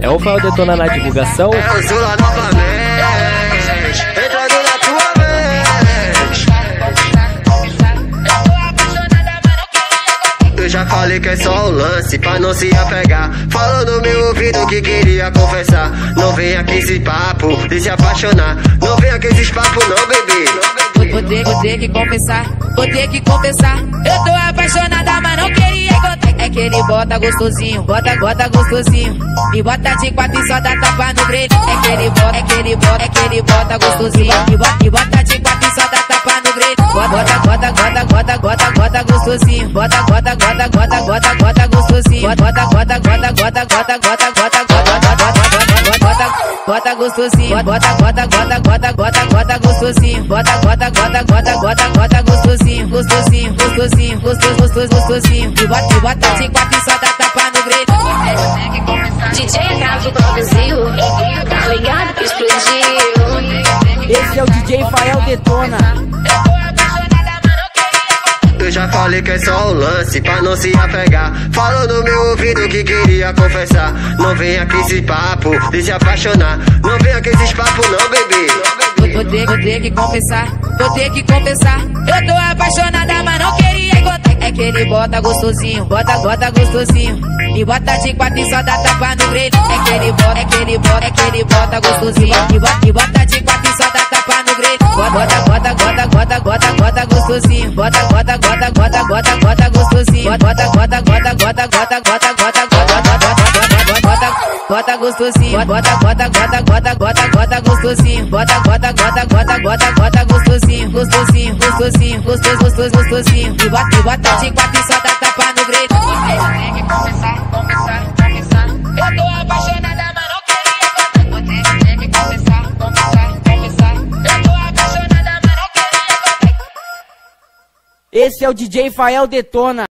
É o Fael Detona na divulgação. É o Zula novamente, entrando na tua mente. Eu já falei que é só um lance pra não se apegar. Falou no meu ouvido que queria confessar. Não vem aqui esse papo de se apaixonar. Não vem aqui esses papos não, bebê. Vou ter que confessar, vou ter que confessar. Eu tô apaixonada, mas não queria contar. É que ele bota gostosinho, bota gostosinho. Me bota de quatro e só dá tapa no grelho. É que ele bota gostosinho. Me bota de quatro e só dá tapa no grelho. Bota gostosinho. Bota gostosinho. Bota gostosinho. Bota gostosinho. Bota gostosinho. Me bota de quatro e só dá tapa no grelho. DJ Cravo produziu, tá ligado que explodiu. Esse é o DJ Fael Detona. Eu já falei que é só um lance pra não se apegar. Falou no meu ouvido que queria confessar. Não vem aqui esse papo de se apaixonar. Não vem aqui esses papos não, bebê. Vou ter que confessar, vou ter que confessar. Eu tô apaixonada, mas não queria contar. É que ele bota gostosinho, bota gostosinho. Me bota de quatro e só dá tapa no grelho. É que ele bota gostosinho. Me bota de quatro e só dá tapa no grelho. Bota gostosinho. Bota gostosinho. Bota gostosinho. Bota gostosinho. Bota gostosinho. Me bota de quatro e só dá tapa no grelho. Eu tenho que confessar. Eu tô apaixonada, mas não queria contar. Vou ter que confessar. Eu tô apaixonada, mas não queria contar. Esse é o DJ Fael Detona.